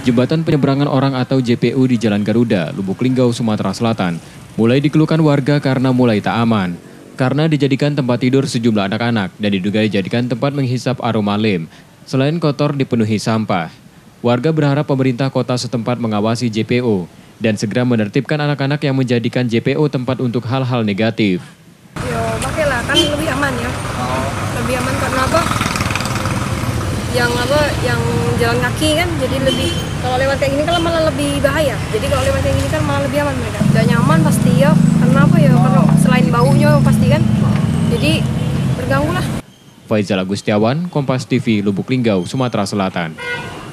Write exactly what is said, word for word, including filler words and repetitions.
Jembatan penyeberangan orang atau J P U di Jalan Garuda, Lubuk Linggau, Sumatera Selatan, mulai dikeluhkan warga karena mulai tak aman. Karena dijadikan tempat tidur sejumlah anak-anak dan diduga dijadikan tempat menghisap aroma lem. Selain kotor dipenuhi sampah. Warga berharap pemerintah kota setempat mengawasi J P U dan segera menertibkan anak-anak yang menjadikan J P U tempat untuk hal-hal negatif. Yo, pakailah, kan lebih aman ya. Lebih aman karena apa? Yang apa? Yang jalan kaki kan, jadi lebih kalau lewat kayak gini kan malah lebih bahaya. Jadi kalau lewat kayak gini kan malah lebih aman mereka. Gak nyaman pasti ya. Karena apa ya? Karena selain baunya pasti kan. Jadi terganggu lah. Faizal Agustiawan, Kompas T V, Lubuk Linggau, Sumatera Selatan.